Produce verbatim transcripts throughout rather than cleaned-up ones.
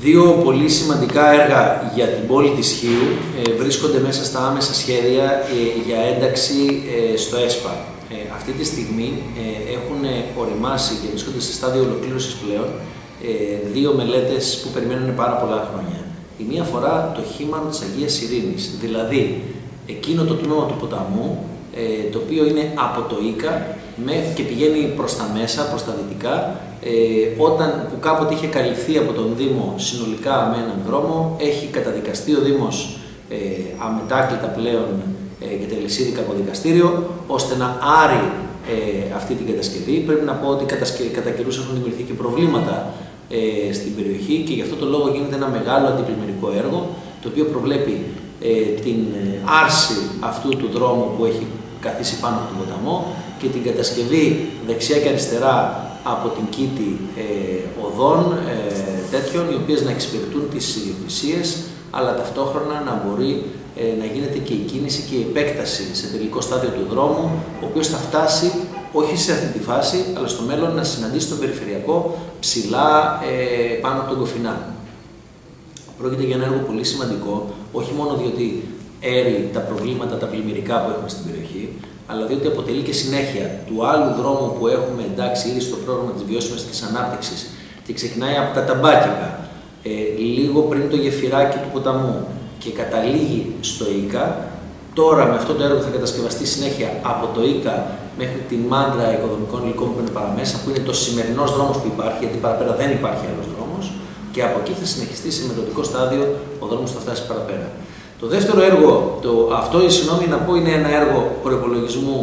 Δύο πολύ σημαντικά έργα για την πόλη της Χίου ε, βρίσκονται μέσα στα άμεσα σχέδια ε, για ένταξη ε, στο ΕΣΠΑ. Ε, αυτή τη στιγμή ε, έχουν οριμάσει και βρίσκονται σε στάδιο ολοκλήρωσης πλέον ε, δύο μελέτες που περιμένουν πάρα πολλά χρόνια. Η μία αφορά το χήμαρο της Αγίας Ειρήνης, δηλαδή εκείνο το τμήμα του ποταμού ε, το οποίο είναι από το Ίκα και πηγαίνει προς τα μέσα, προς τα δυτικά, ε, όταν που κάποτε είχε καλυφθεί από τον Δήμο συνολικά με έναν δρόμο, έχει καταδικαστεί ο Δήμος ε, αμετάκλητα πλέον ε, και τελεσίδικα από δικαστήριο, ώστε να άρει ε, αυτή την κατασκευή. Πρέπει να πω ότι κατά, κατά καιρούς έχουν δημιουργηθεί και προβλήματα ε, στην περιοχή και γι' αυτό το λόγο γίνεται ένα μεγάλο αντιπλημμυρικό έργο, το οποίο προβλέπει ε, την άρση αυτού του δρόμου που έχει καθίσει πάνω από τον ποταμό και την κατασκευή δεξιά και αριστερά από την κήτη ε, οδών ε, τέτοιων, οι οποίες να εξυπηρετούν τις ιδιοκτησίες, αλλά ταυτόχρονα να μπορεί ε, να γίνεται και η κίνηση και η επέκταση σε τελικό στάδιο του δρόμου, ο οποίος θα φτάσει όχι σε αυτή τη φάση, αλλά στο μέλλον να συναντήσει τον περιφερειακό ψηλά ε, πάνω από τον Κοφινά. Πρόκειται για ένα έργο πολύ σημαντικό, όχι μόνο διότι έρει τα προβλήματα, τα πλημμυρικά που έχουμε στην περιοχή, αλλά διότι αποτελεί και συνέχεια του άλλου δρόμου που έχουμε εντάξει ήδη στο πρόγραμμα της βιώσιμης της ανάπτυξης και ξεκινάει από τα Ταμπάκικα, ε, λίγο πριν το γεφυράκι του ποταμού και καταλήγει στο Ίκα. Τώρα με αυτό το έργο θα κατασκευαστεί συνέχεια από το Ίκα μέχρι τη μάντρα οικοδομικών υλικών που είναι παραμέσα, που είναι το σημερινός δρόμος που υπάρχει, γιατί παραπέρα δεν υπάρχει άλλος δρόμος, και από εκεί θα συνεχιστεί σε μελλοντικό στάδιο ο δρόμος θα φτάσει παραπέρα. Το δεύτερο έργο, το, αυτό συγγνώμη να πω, είναι ένα έργο προϋπολογισμού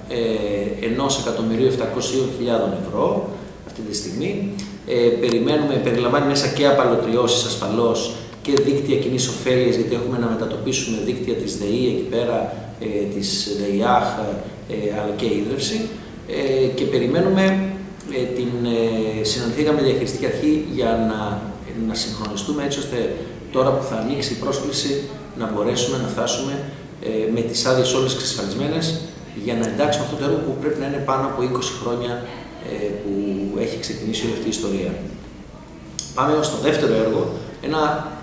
ε, ενός εκατομμυρίου επτακόσιες χιλιάδες ευρώ αυτή τη στιγμή. Ε, περιμένουμε, περιλαμβάνει μέσα και απαλωτριώσεις ασφαλώς και δίκτυα κοινής ωφέλειας, γιατί έχουμε να μετατοπίσουμε δίκτυα της ΔΕΗ εκεί πέρα, ε, της ΔΕΙΑΧ, ε, αλλά και ίδρυυση. Ε, και περιμένουμε ε, την ε, συναντηθήκαμε με διαχειριστική αρχή για να, να συγχρονιστούμε έτσι ώστε τώρα που θα ανοίξει η πρόσκληση να μπορέσουμε να φτάσουμε ε, με τις άδειες όλες εξασφαλισμένες για να εντάξουμε αυτό το έργο που πρέπει να είναι πάνω από είκοσι χρόνια ε, που έχει ξεκινήσει όλη αυτή η ιστορία. Πάμε ως το δεύτερο έργο, ένα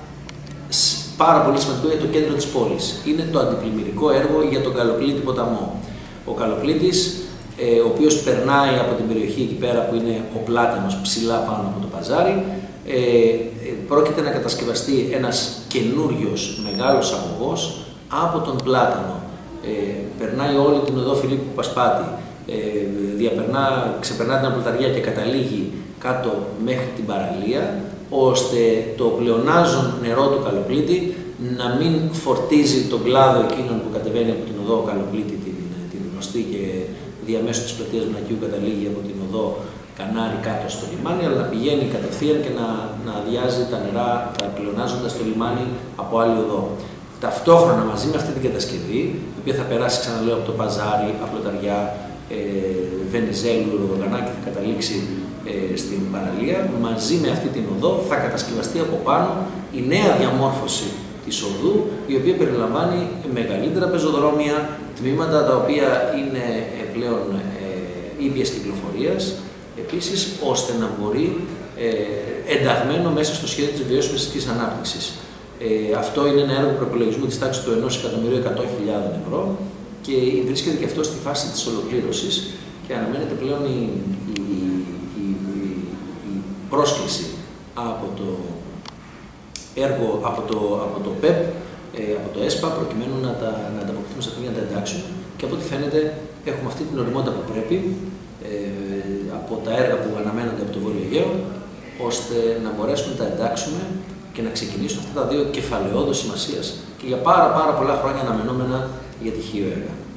πάρα πολύ σημαντικό για το κέντρο της πόλης. Είναι το αντιπλημμυρικό έργο για τον Καλοκλήτη ποταμό. Ο Καλοκλήτης, ε, ο οποίος περνάει από την περιοχή εκεί πέρα που είναι ο Πλάτανος ψηλά πάνω από το παζάρι, Ε, πρόκειται να κατασκευαστεί ένας καινούριος μεγάλος αγωγός από τον Πλάτανο. Ε, περνάει όλη την οδό Φιλίππου Πασπάτη, ε, διαπερνά, ξεπερνά την Απλωταριά και καταλήγει κάτω μέχρι την παραλία, ώστε το πλεονάζον νερό του Καλοκλήτη να μην φορτίζει τον κλάδο εκείνον που κατεβαίνει από την οδό Καλοκλήτη, την, την γνωστή και διαμέσου της πλατείας Μνακιού καταλήγει από την οδό Κανάρι κάτω στο λιμάνι, αλλά να πηγαίνει κατευθείαν και να, να αδειάζει τα νερά, τα πλεονάζοντα στο λιμάνι από άλλη οδό. Ταυτόχρονα μαζί με αυτή την κατασκευή, η οποία θα περάσει, ξαναλέω, από το Παζάρι, Απλωταριά, ε, Βενιζέλου, Ροδογανά και θα καταλήξει ε, στην παραλία, μαζί με αυτή την οδό θα κατασκευαστεί από πάνω η νέα διαμόρφωση της οδού, η οποία περιλαμβάνει μεγαλύτερα πεζοδρόμια, τμήματα τα οποία είναι ε, πλέον ε, ήπιας κυκλοφορίας, επίσης, ώστε να μπορεί ε, ενταγμένο μέσα στο σχέδιο της βιώσιμης της ανάπτυξης. Ε, αυτό είναι ένα έργο προϋπολογισμού της τάξης του ενός εκατομμυρίου εκατό χιλιάδες ευρώ και βρίσκεται και αυτό στη φάση της ολοκλήρωσης και αναμένεται πλέον η, η, η, η, η πρόσκληση από το έργο, από το, από το ΠΕΠ, ε, από το ΕΣΠΑ, προκειμένου να τα να ανταποκριθούμε σε αυτό για να τα εντάξουμε και από ό,τι φαίνεται έχουμε αυτή την ωριμότητα που πρέπει ε, από τα έργα που αναμένονται από το Βόρειο Αιγαίο, ώστε να μπορέσουμε να τα εντάξουμε και να ξεκινήσουν αυτά τα δύο κεφαλαιόδος σημασίας και για πάρα πάρα πολλά χρόνια αναμενόμενα για τη Χίο έργα.